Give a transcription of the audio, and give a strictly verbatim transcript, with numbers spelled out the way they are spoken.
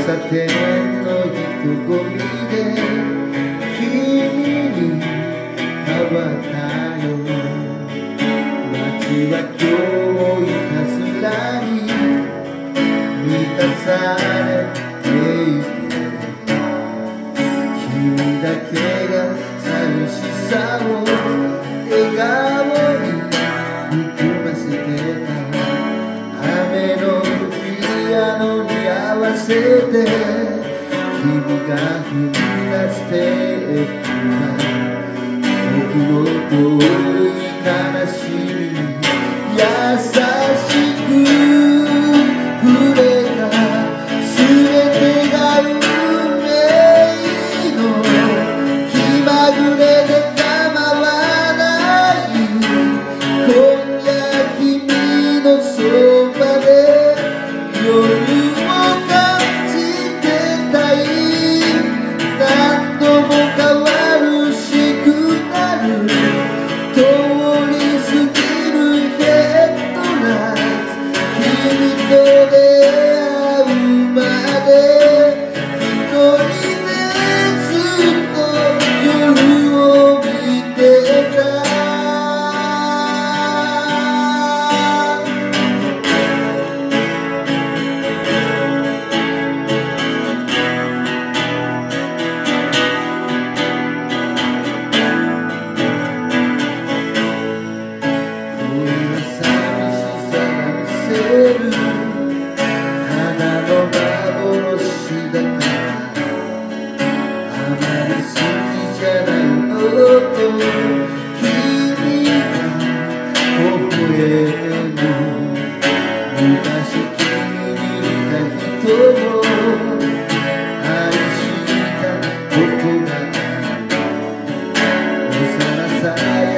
差点の人混みで君に変わったよ。街は今日いたずらに満たされていて、君だけが寂しさを笑顔に含ませてた。雨のピアノに合わせて君が踏み出していた。僕の遠い悲しみに優しく触れた。全てが運命の気まぐれで構わない。今夜君のそばで夜を感じてたい。何度も変わるしくなる通り過ぎるヘッドライト。君と出会うまで一人でずっと夜を見てた。ただの幻だからあまり好きじゃないのと君が微笑む。昔君に似た人を愛したことが幼さや